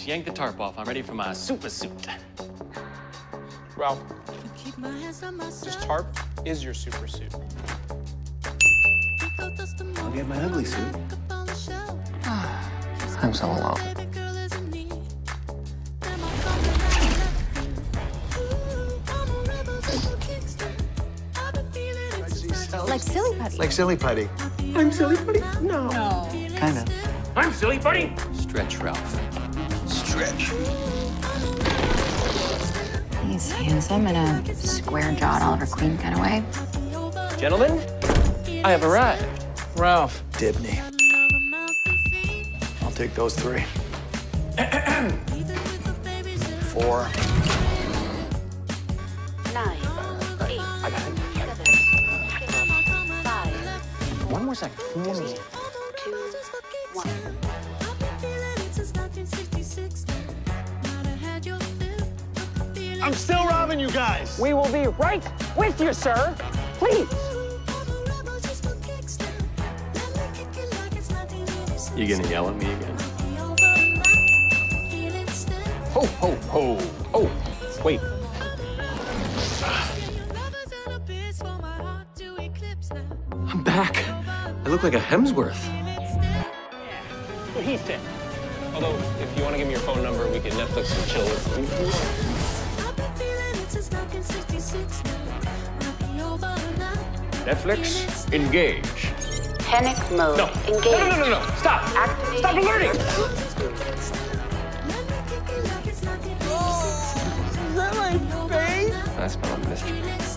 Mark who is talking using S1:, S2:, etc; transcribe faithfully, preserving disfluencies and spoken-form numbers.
S1: just yanked the tarp off. I'm ready for my super suit.
S2: Ralph, this tarp is your super suit.
S3: I'll get my ugly suit.
S4: I'm so alone.
S5: Like silly putty.
S3: Like silly putty.
S2: I'm silly putty? No.
S5: No.
S3: Kinda.
S1: I'm silly putty. Stretch, Ralph. Stretch.
S5: He's handsome in a square-jawed Oliver Queen kind of way.
S1: Gentlemen, I have arrived.
S2: Ralph.
S3: Dibny. I'll take those three. Four.
S6: Nine, eight,
S1: I got it.
S6: seven, five,
S1: One more second. One more second.
S6: two, one.
S2: I'm still robbing you guys.
S7: We will be right with you, sir. Please.
S1: You gonna yell at me again? Ho, ho, ho. Oh, wait. I'm back. I look like a Hemsworth.
S2: What he said. Although, if you want to give me your phone number, we can Netflix and chill with you.
S1: Netflix, engage.
S6: Panic mode.
S1: No.
S6: Engage.
S1: No, no, no, no, no. Stop.
S6: Activate.
S1: Stop alerting.
S2: Is that my face?
S1: I smell a mystery.